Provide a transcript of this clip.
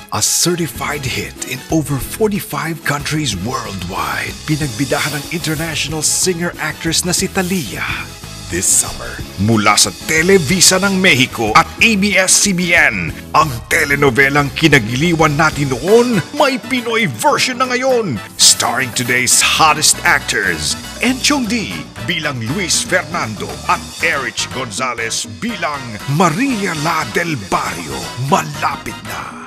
A certified hit in over 45 countries worldwide. Pinagbidahan ng international singer-actress na si Thalia. This summer, mula sa Televisa ng Mexico at ABS-CBN, ang telenovelang kinagiliwan natin noon, may Pinoy version na ngayon. Starring today's hottest actors, Enchong D bilang Luis Fernando at Erich Gonzalez bilang Maria La del Barrio. Malapit na.